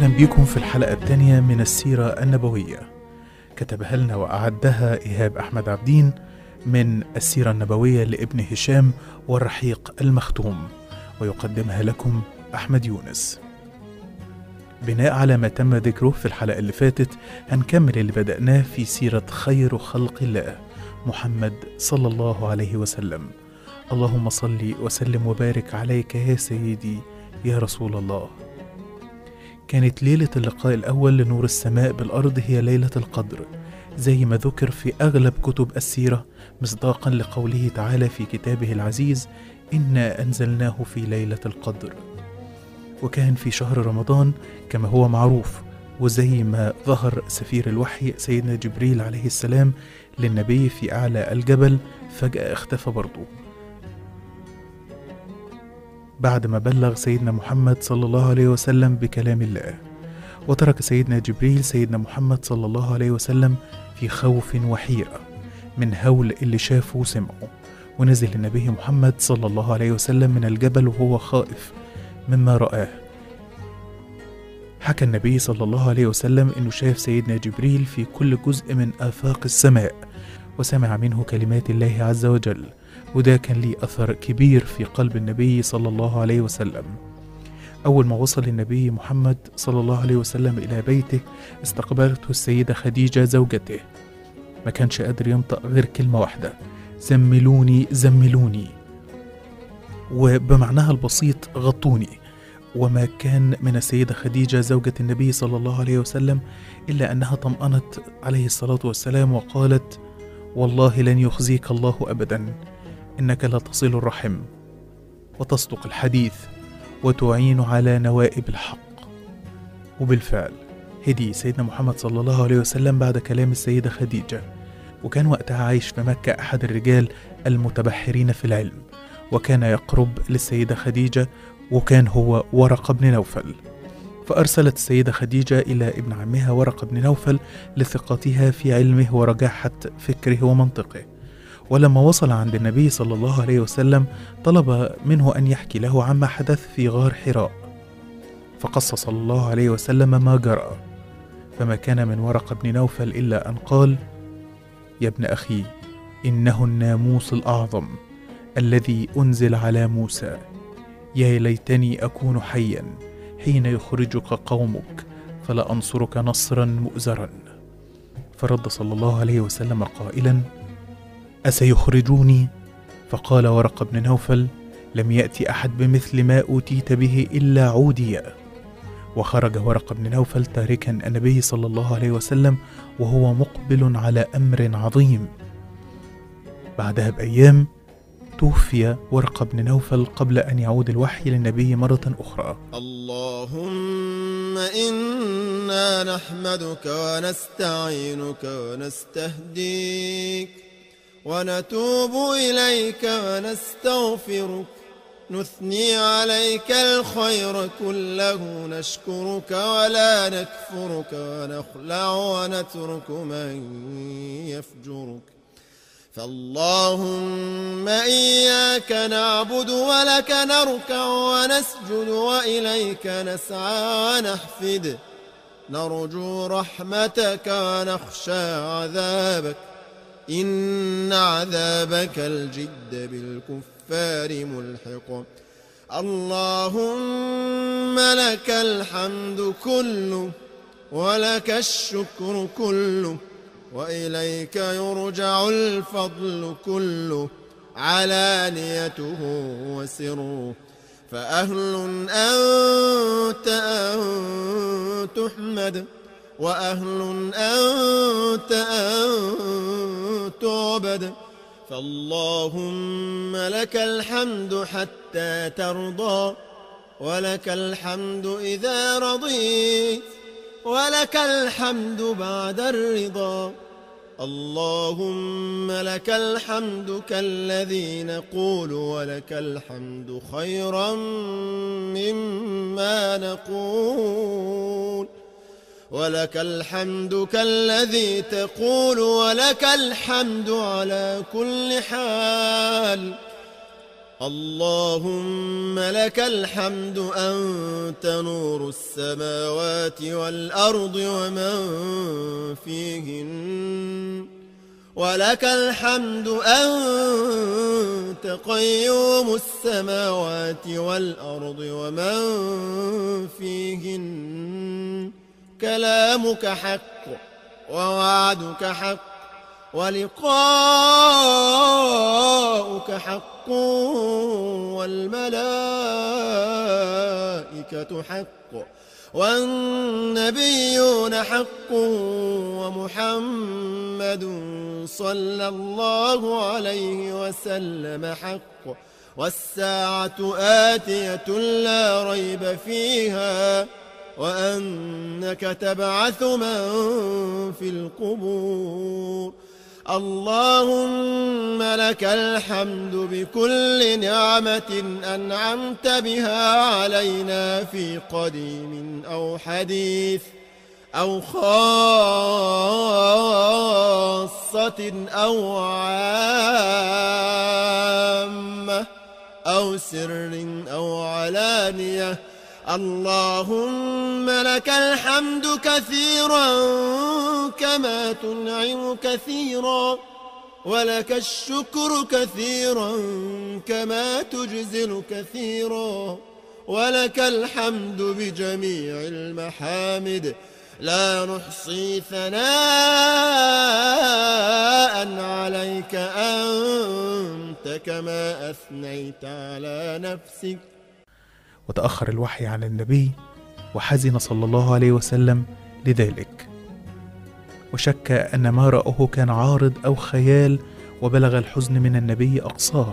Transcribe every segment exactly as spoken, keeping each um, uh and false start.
أهلا بكم في الحلقة الثانية من السيرة النبوية. كتبها لنا وأعدها إيهاب أحمد عبدين من السيرة النبوية لابن هشام والرحيق المختوم، ويقدمها لكم أحمد يونس. بناء على ما تم ذكره في الحلقة اللي فاتت، هنكمل اللي بدأناه في سيرة خير خلق الله محمد صلى الله عليه وسلم. اللهم صل وسلم وبارك عليك يا سيدي يا رسول الله. كانت ليلة اللقاء الأول لنور السماء بالأرض هي ليلة القدر، زي ما ذكر في أغلب كتب السيرة، مصداقا لقوله تعالى في كتابه العزيز: إنا أنزلناه في ليلة القدر. وكان في شهر رمضان كما هو معروف، وزي ما ظهر سفير الوحي سيدنا جبريل عليه السلام للنبي في أعلى الجبل، فجأة اختفى برضه بعد ما بلغ سيدنا محمد صلى الله عليه وسلم بكلام الله. وترك سيدنا جبريل سيدنا محمد صلى الله عليه وسلم في خوف وحيرة من هول اللي شافه وسمعه، ونزل النبي محمد صلى الله عليه وسلم من الجبل وهو خائف مما رآه. حكى النبي صلى الله عليه وسلم إنه شاف سيدنا جبريل في كل جزء من آفاق السماء، وسمع منه كلمات الله عز وجل، وده كان ليه أثر كبير في قلب النبي صلى الله عليه وسلم. أول ما وصل النبي محمد صلى الله عليه وسلم إلى بيته، استقبلته السيدة خديجة زوجته. ما كانش قادر ينطق غير كلمة واحدة: زملوني زملوني، وبمعناها البسيط غطوني. وما كان من السيدة خديجة زوجة النبي صلى الله عليه وسلم إلا أنها طمأنت عليه الصلاة والسلام وقالت: والله لن يخزيك الله أبدا، إنك لا تصل الرحم وتصدق الحديث وتعين على نوائب الحق. وبالفعل هدي سيدنا محمد صلى الله عليه وسلم بعد كلام السيدة خديجة، وكان وقتها عايش في مكة أحد الرجال المتبحرين في العلم، وكان يقرب للسيدة خديجة، وكان هو ورقة بن نوفل. فأرسلت السيدة خديجة إلى ابن عمها ورقة بن نوفل لثقتها في علمه ورجاحة فكره ومنطقه. ولما وصل عند النبي صلى الله عليه وسلم طلب منه أن يحكي له عما حدث في غار حراء، فقص صلى الله عليه وسلم ما جرى. فما كان من ورقة بن نوفل إلا أن قال: يا ابن أخي، إنه الناموس الأعظم الذي أنزل على موسى، يا ليتني أكون حيا حين يخرجك قومك فلا أنصرك نصرا مؤزرا. فرد صلى الله عليه وسلم قائلا: أسيخرجوني؟ فقال ورقة بن نوفل: لم يأتي أحد بمثل ما أوتيت به إلا عوديا. وخرج ورقة بن نوفل تاركا النبي صلى الله عليه وسلم وهو مقبل على أمر عظيم. بعدها بأيام توفي ورقة بن نوفل قبل أن يعود الوحي للنبي مرة أخرى. اللهم إنا نحمدك ونستعينك ونستهديك ونتوب إليك ونستغفرك، نثني عليك الخير كله، نشكرك ولا نكفرك، ونخلع ونترك من يفجرك. فاللهم إياك نعبد ولك نركع ونسجد وإليك نسعى ونحفد، نرجو رحمتك ونخشى عذابك، إن عذابك الجد بالكفار ملحق. اللهم لك الحمد كله ولك الشكر كله، وإليك يرجع الفضل كله، علانيته وسره. فأهل أنت أن تحمد، وأهل أنت أن تعبد. فاللهم لك الحمد حتى ترضى، ولك الحمد إذا رضيت، ولك الحمد بعد الرضا. اللهم لك الحمد كالذي نقول، ولك الحمد خيرا مما نقول، ولك الحمد كالذي تقول، ولك الحمد على كل حال. اللهم لك الحمد أنت نور السماوات والأرض ومن فيهن، ولك الحمد أنت قيوم السماوات والأرض ومن فيهن. كلامك حق ووعدك حق ولقاؤك حق والملائكة حق والنبيون حق ومحمد صلى الله عليه وسلم حق، والساعة آتية لا ريب فيها، وأنك تبعث من في القبور. اللهم لك الحمد بكل نعمة أنعمت بها علينا في قديم أو حديث أو خاصة أو عامة أو سر أو علانية. اللهم لك الحمد كثيرا كما تنعم كثيرا، ولك الشكر كثيرا كما تجزل كثيرا، ولك الحمد بجميع المحامد لا نحصي ثناء عليك أنت كما أثنيت على نفسك. وتأخر الوحي عن النبي وحزن صلى الله عليه وسلم لذلك، وشك أن ما رأه كان عارض أو خيال، وبلغ الحزن من النبي أقصاه،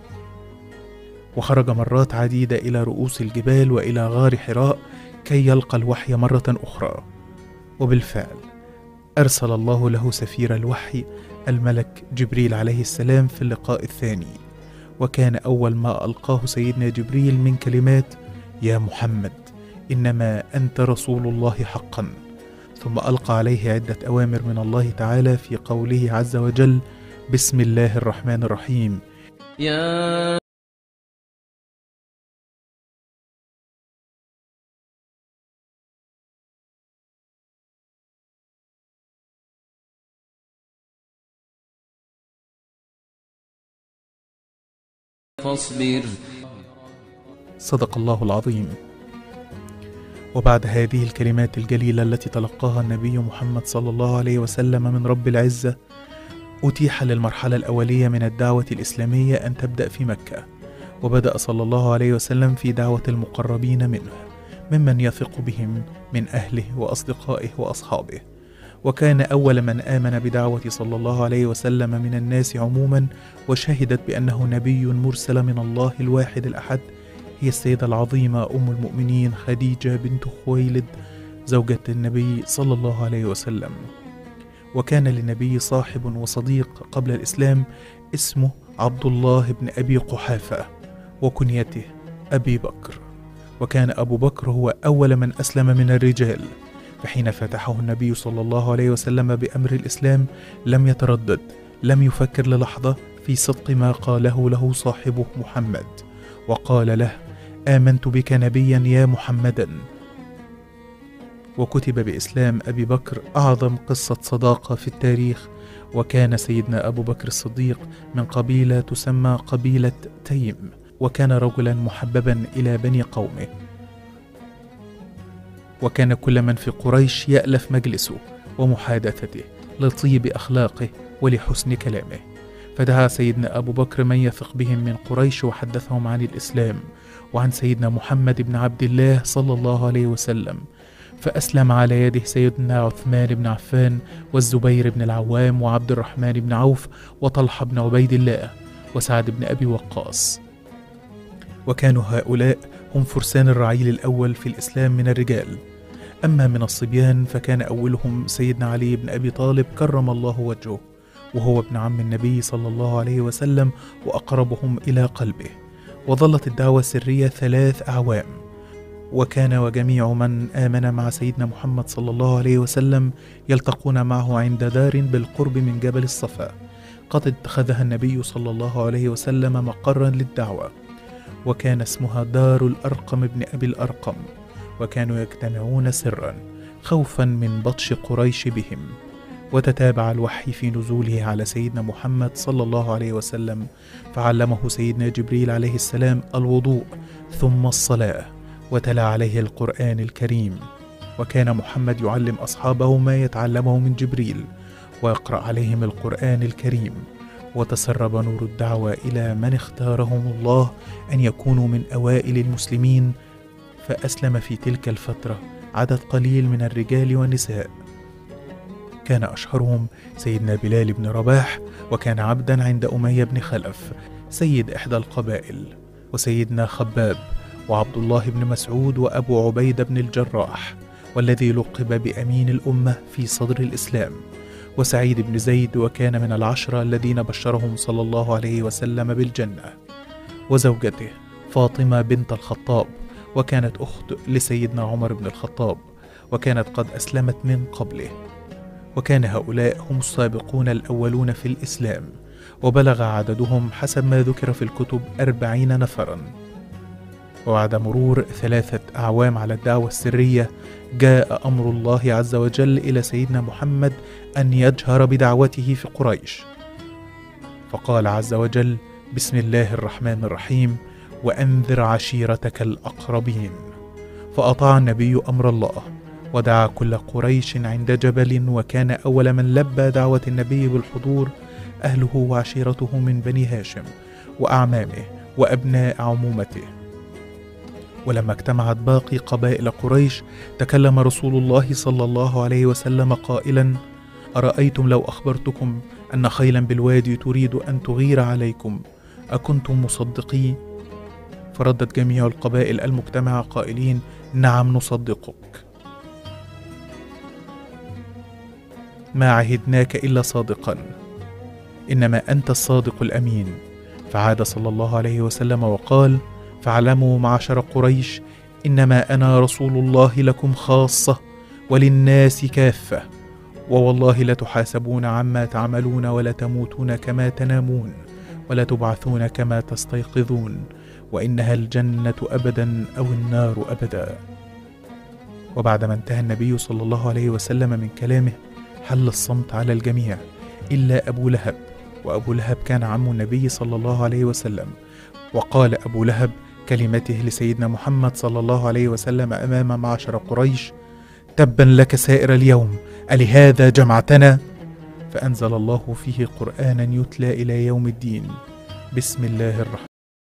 وخرج مرات عديدة إلى رؤوس الجبال وإلى غار حراء كي يلقى الوحي مرة أخرى. وبالفعل أرسل الله له سفير الوحي الملك جبريل عليه السلام في اللقاء الثاني، وكان أول ما ألقاه سيدنا جبريل من كلمات: يا محمد إنما أنت رسول الله حقا. ثم ألقى عليه عدة أوامر من الله تعالى في قوله عز وجل: بسم الله الرحمن الرحيم. يا فاصبر. صدق الله العظيم. وبعد هذه الكلمات الجليلة التي تلقاها النبي محمد صلى الله عليه وسلم من رب العزة، أتيح للمرحلة الأولية من الدعوة الإسلامية أن تبدأ في مكة، وبدأ صلى الله عليه وسلم في دعوة المقربين منه ممن يثق بهم من أهله وأصدقائه وأصحابه. وكان أول من آمن بدعوة صلى الله عليه وسلم من الناس عموما وشهدت بأنه نبي مرسل من الله الواحد الأحد هي السيدة العظيمة أم المؤمنين خديجة بنت خويلد زوجة النبي صلى الله عليه وسلم. وكان للنبي صاحب وصديق قبل الإسلام اسمه عبد الله بن أبي قحافة، وكنيته أبي بكر. وكان أبو بكر هو أول من أسلم من الرجال، فحين فتحه النبي صلى الله عليه وسلم بأمر الإسلام لم يتردد، لم يفكر للحظة في صدق ما قاله له صاحبه محمد، وقال له: آمنت بك نبيا يا محمدا. وكتب بإسلام أبي بكر أعظم قصة صداقة في التاريخ. وكان سيدنا أبو بكر الصديق من قبيلة تسمى قبيلة تيم، وكان رجلا محببا إلى بني قومه، وكان كل من في قريش يألف مجلسه ومحادثته لطيب أخلاقه ولحسن كلامه. فدعا سيدنا أبو بكر من يثق بهم من قريش وحدثهم عن الإسلام وعن سيدنا محمد بن عبد الله صلى الله عليه وسلم، فأسلم على يده سيدنا عثمان بن عفان والزبير بن العوام وعبد الرحمن بن عوف وطلحة بن عبيد الله وسعد بن أبي وقاص. وكانوا هؤلاء هم فرسان الرعيل الأول في الإسلام من الرجال. أما من الصبيان فكان أولهم سيدنا علي بن أبي طالب كرم الله وجهه، وهو ابن عم النبي صلى الله عليه وسلم وأقربهم إلى قلبه. وظلت الدعوة سرية ثلاث أعوام، وكان وجميع من آمن مع سيدنا محمد صلى الله عليه وسلم يلتقون معه عند دار بالقرب من جبل الصفا، قد اتخذها النبي صلى الله عليه وسلم مقرا للدعوة، وكان اسمها دار الأرقم بن أبي الأرقم، وكانوا يجتمعون سرا خوفا من بطش قريش بهم. وتتابع الوحي في نزوله على سيدنا محمد صلى الله عليه وسلم، فعلمه سيدنا جبريل عليه السلام الوضوء ثم الصلاة، وتلا عليه القرآن الكريم. وكان محمد يعلم أصحابه ما يتعلمه من جبريل، ويقرأ عليهم القرآن الكريم. وتسرب نور الدعوة إلى من اختارهم الله أن يكونوا من أوائل المسلمين، فأسلم في تلك الفترة عدد قليل من الرجال والنساء. كان أشهرهم سيدنا بلال بن رباح، وكان عبدا عند أمية بن خلف سيد إحدى القبائل، وسيدنا خباب، وعبد الله بن مسعود، وأبو عبيدة بن الجراح، والذي لقب بأمين الأمة في صدر الإسلام، وسعيد بن زيد، وكان من العشرة الذين بشرهم صلى الله عليه وسلم بالجنة، وزوجته فاطمة بنت الخطاب، وكانت أخت لسيدنا عمر بن الخطاب، وكانت قد أسلمت من قبله. وكان هؤلاء هم السابقون الأولون في الإسلام، وبلغ عددهم حسب ما ذكر في الكتب أربعين نفرا. وبعد مرور ثلاثة أعوام على الدعوة السرية، جاء أمر الله عز وجل إلى سيدنا محمد أن يجهر بدعوته في قريش، فقال عز وجل: بسم الله الرحمن الرحيم، وأنذر عشيرتك الأقربين. فأطاع النبي أمر الله، ودعا كل قريش عند جبل، وكان أول من لبى دعوة النبي بالحضور أهله وعشيرته من بني هاشم وأعمامه وأبناء عمومته. ولما اجتمعت باقي قبائل قريش، تكلم رسول الله صلى الله عليه وسلم قائلا: أرأيتم لو أخبرتكم أن خيلا بالوادي تريد أن تغير عليكم أكنتم مصدقين؟ فردت جميع القبائل المجتمعة قائلين: نعم نصدقك، ما عهدناك إلا صادقا، إنما أنت الصادق الأمين. فعاد صلى الله عليه وسلم وقال: فاعلموا معشر قريش إنما أنا رسول الله لكم خاصة وللناس كافة، ووالله لتحاسبون عما تعملون، ولا تموتون كما تنامون، ولا تبعثون كما تستيقظون، وإنها الجنة أبدا أو النار أبدا. وبعدما انتهى النبي صلى الله عليه وسلم من كلامه، حل الصمت على الجميع إلا أبو لهب، وأبو لهب كان عم النبي صلى الله عليه وسلم. وقال أبو لهب كلمته لسيدنا محمد صلى الله عليه وسلم أمام معشر قريش: تبا لك سائر اليوم، ألهذا جمعتنا؟ فأنزل الله فيه قرآنا يتلى إلى يوم الدين. بسم الله الرحمن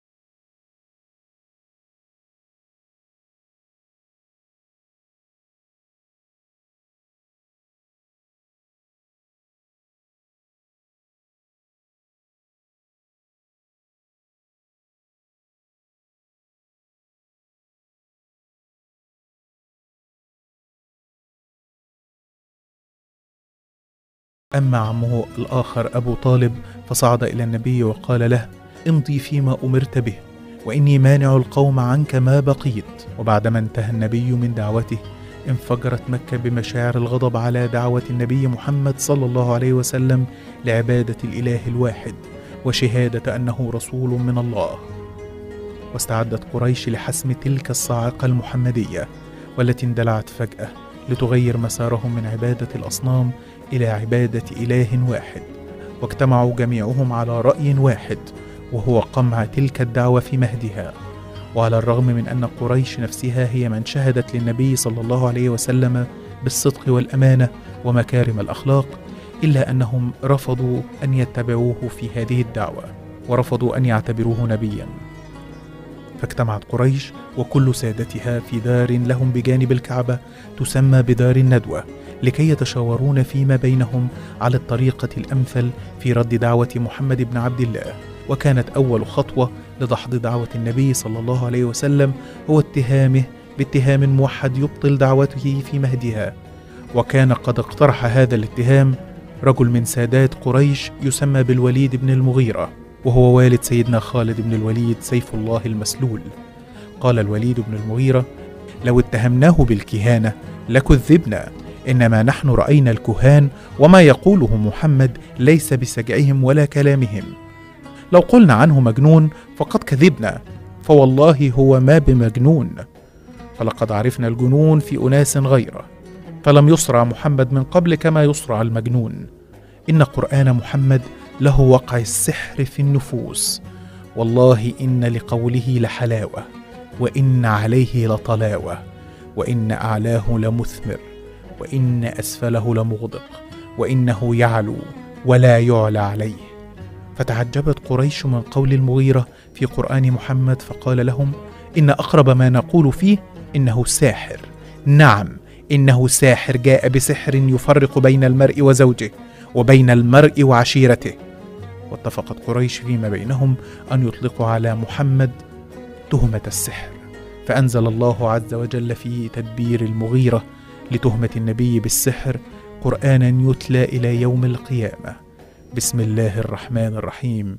أما عمه الآخر أبو طالب فصعد إلى النبي وقال له: امضي فيما أمرت به، وإني مانع القوم عنك ما بقيت. وبعدما انتهى النبي من دعوته، انفجرت مكة بمشاعر الغضب على دعوة النبي محمد صلى الله عليه وسلم لعبادة الإله الواحد وشهادة أنه رسول من الله. واستعدت قريش لحسم تلك الصاعقة المحمدية، والتي اندلعت فجأة لتغير مسارهم من عبادة الأصنام إلى عبادة إله واحد. واجتمعوا جميعهم على رأي واحد، وهو قمع تلك الدعوة في مهدها. وعلى الرغم من أن قريش نفسها هي من شهدت للنبي صلى الله عليه وسلم بالصدق والأمانة ومكارم الأخلاق، إلا أنهم رفضوا أن يتبعوه في هذه الدعوة، ورفضوا أن يعتبروه نبيا. فاجتمعت قريش وكل سادتها في دار لهم بجانب الكعبة تسمى بدار الندوة، لكي يتشاورون فيما بينهم على الطريقة الأمثل في رد دعوة محمد بن عبد الله. وكانت أول خطوة لدحض دعوة النبي صلى الله عليه وسلم هو اتهامه باتهام موحد يبطل دعوته في مهدها. وكان قد اقترح هذا الاتهام رجل من سادات قريش يسمى بالوليد بن المغيرة، وهو والد سيدنا خالد بن الوليد سيف الله المسلول. قال الوليد بن المغيرة: لو اتهمناه بالكهانة لكذبنا، إنما نحن رأينا الكهان وما يقوله محمد ليس بسجعهم ولا كلامهم. لو قلنا عنه مجنون فقد كذبنا، فوالله هو ما بمجنون، فلقد عرفنا الجنون في أناس غيره، فلم يصرع محمد من قبل كما يصرع المجنون. إن قرآن محمد له وقع السحر في النفوس، والله إن لقوله لحلاوة، وإن عليه لطلاوة، وإن أعلاه لمثمر، وإن أسفله لمغدق، وإنه يعلو ولا يعلى عليه. فتعجبت قريش من قول المغيرة في قرآن محمد، فقال لهم: إن أقرب ما نقول فيه إنه ساحر. نعم، إنه ساحر جاء بسحر يفرق بين المرء وزوجه وبين المرء وعشيرته. واتفقت قريش فيما بينهم أن يطلقوا على محمد تهمة السحر، فأنزل الله عز وجل في تدبير المغيرة لتهمة النبي بالسحر قرآنا يتلى إلى يوم القيامة. بسم الله الرحمن الرحيم.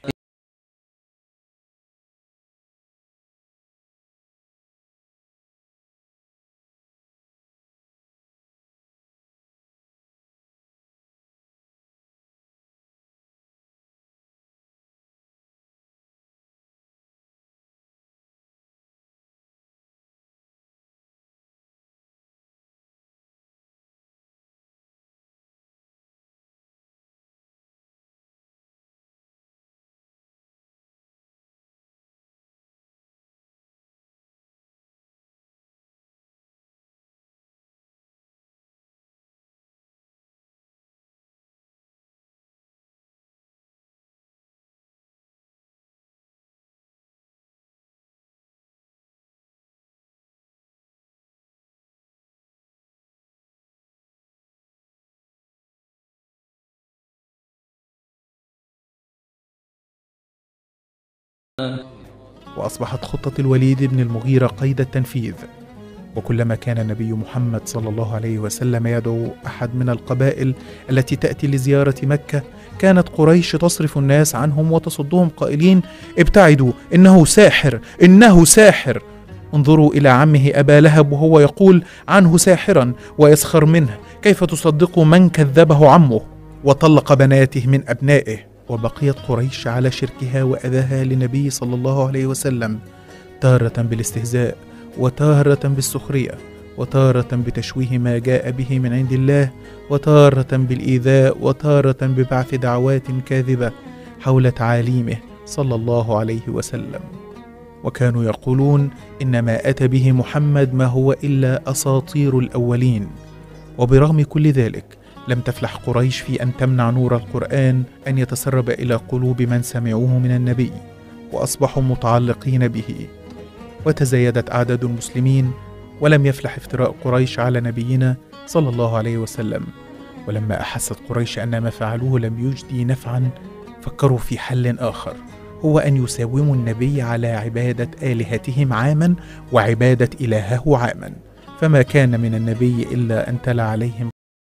وأصبحت خطة الوليد بن المغيرة قيد التنفيذ، وكلما كان النبي محمد صلى الله عليه وسلم يدعو أحد من القبائل التي تأتي لزيارة مكة، كانت قريش تصرف الناس عنهم وتصدهم قائلين: ابتعدوا، إنه ساحر، إنه ساحر. انظروا إلى عمه أبا لهب وهو يقول عنه ساحرا ويسخر منه، كيف تصدقوا من كذبه عمه وطلق بناته من أبنائه؟ وبقيت قريش على شركها وأذاها للنبي صلى الله عليه وسلم، تارة بالاستهزاء، وتارة بالسخرية، وتارة بتشويه ما جاء به من عند الله، وتارة بالإيذاء، وتارة ببعث دعوات كاذبة حول تعاليمه صلى الله عليه وسلم. وكانوا يقولون إن ما أتى به محمد ما هو إلا أساطير الأولين. وبرغم كل ذلك لم تفلح قريش في أن تمنع نور القرآن أن يتسرب إلى قلوب من سمعوه من النبي، وأصبحوا متعلقين به، وتزايدت أعداد المسلمين، ولم يفلح افتراء قريش على نبينا صلى الله عليه وسلم. ولما أحست قريش أن ما فعلوه لم يجدي نفعا، فكروا في حل آخر، هو أن يساوموا النبي على عبادة آلهتهم عاما وعبادة إلهه عاما، فما كان من النبي إلا أن تلا عليهم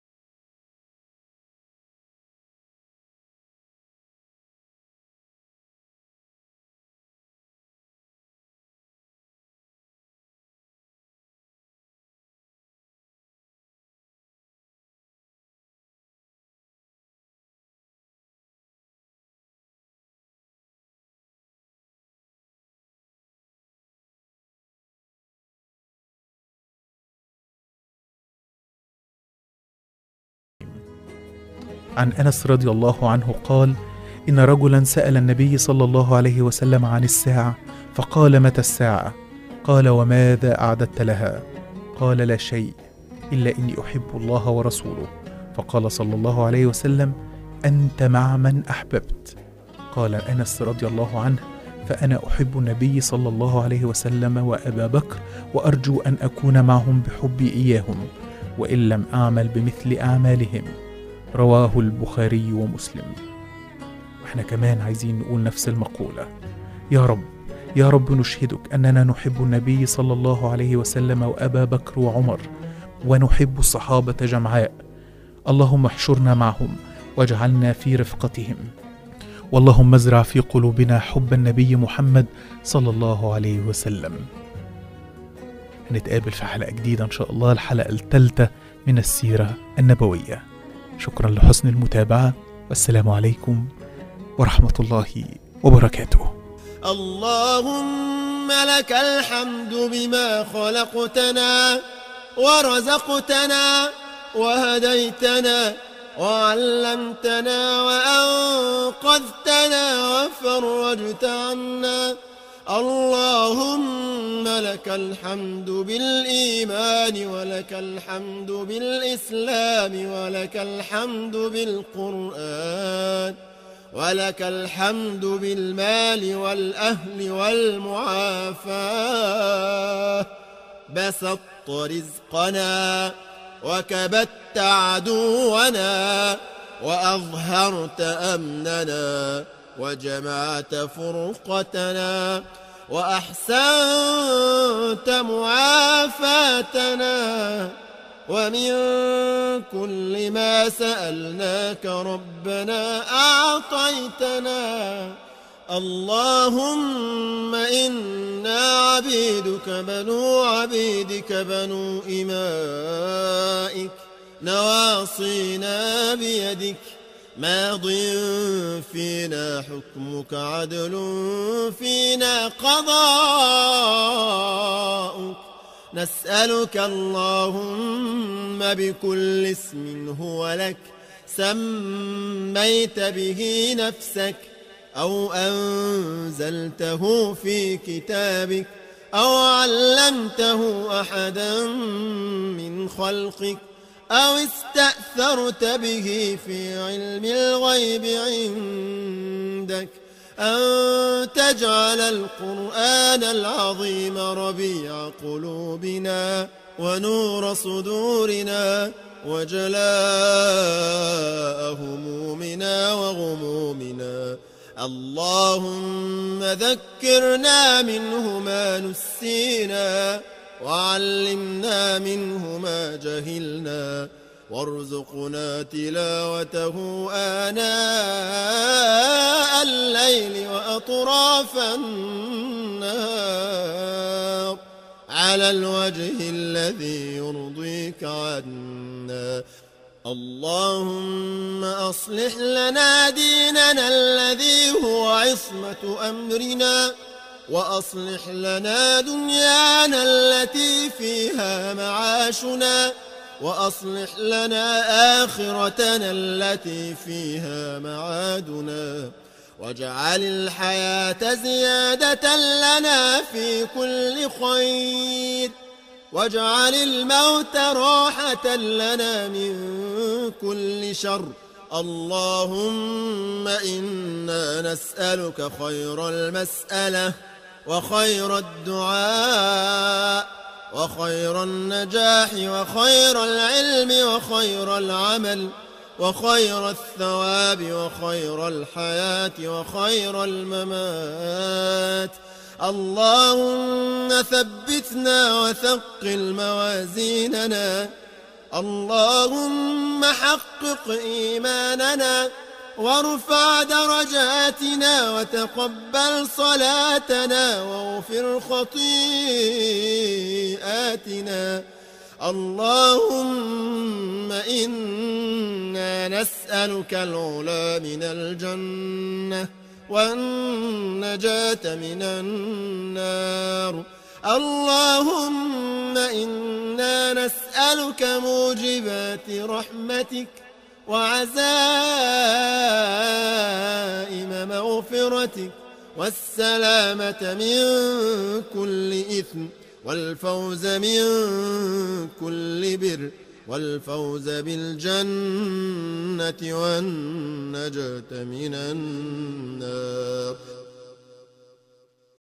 عن أنس رضي الله عنه قال: إن رجلا سأل النبي صلى الله عليه وسلم عن الساعة، فقال: متى الساعة؟ قال: وماذا أعددت لها؟ قال: لا شيء، إلا إني أحب الله ورسوله. فقال صلى الله عليه وسلم: أنت مع من أحببت. قال أنس رضي الله عنه: فأنا أحب النبي صلى الله عليه وسلم وأبا بكر، وأرجو أن أكون معهم بحبي إياهم، وإن لم أعمل بمثل أعمالهم. رواه البخاري ومسلم. احنا كمان عايزين نقول نفس المقولة: يا رب يا رب نشهدك أننا نحب النبي صلى الله عليه وسلم وأبا بكر وعمر، ونحب الصحابة جمعاء. اللهم احشرنا معهم واجعلنا في رفقتهم، واللهم ازرع في قلوبنا حب النبي محمد صلى الله عليه وسلم. هنتقابل في حلقة جديدة إن شاء الله، الحلقة الثالثة من السيرة النبوية. شكرا لحسن المتابعة، والسلام عليكم ورحمة الله وبركاته. اللهم لك الحمد بما خلقتنا ورزقتنا وهديتنا وعلمتنا وأنقذتنا وفرجت عنا. اللهم لك الحمد بالإيمان ولك الحمد بالإسلام ولك الحمد بالقرآن ولك الحمد بالمال والأهل والمعافاة. بسطت رزقنا وكبت عدونا وأظهرت أمننا وجمعت فرقتنا وأحسنت معافاتنا. ومن كل ما سألناك ربنا أعطيتنا. اللهم إنا عبيدك بنو عبيدك بنو إمائك نواصينا بيدك ماض فينا حكمك عدل فينا قضاؤك. نسألك اللهم بكل اسم هو لك سميت به نفسك أو أنزلته في كتابك أو علمته أحدا من خلقك أو استأثرت به في علم الغيب عندك أن تجعل القرآن العظيم ربيع قلوبنا ونور صدورنا وجلاء همومنا وغمومنا. اللهم ذكرنا منه ما نسينا وعلمنا منه ما جهلنا وارزقنا تلاوته آناء الليل وأطراف النهار على الوجه الذي يرضيك عنا. اللهم أصلح لنا ديننا الذي هو عصمة أمرنا وأصلح لنا دنيانا التي فيها معاشنا وأصلح لنا آخرتنا التي فيها معادنا. واجعل الحياة زيادة لنا في كل خير واجعل الموت راحة لنا من كل شر. اللهم إنا نسألك خير المسألة وخير الدعاء وخير النجاح وخير العلم وخير العمل وخير الثواب وخير الحياة وخير الممات. اللهم ثبتنا وثقل موازيننا. اللهم حقق إيماننا وارفع درجاتنا وتقبل صلاتنا واغفر خطيئاتنا. اللهم إنا نسألك العلا من الجنة والنجاة من النار. اللهم إنا نسألك موجبات رحمتك وعزائم مغفرتك والسلامة من كل إثم والفوز من كل بر والفوز بالجنة والنجاة من النار.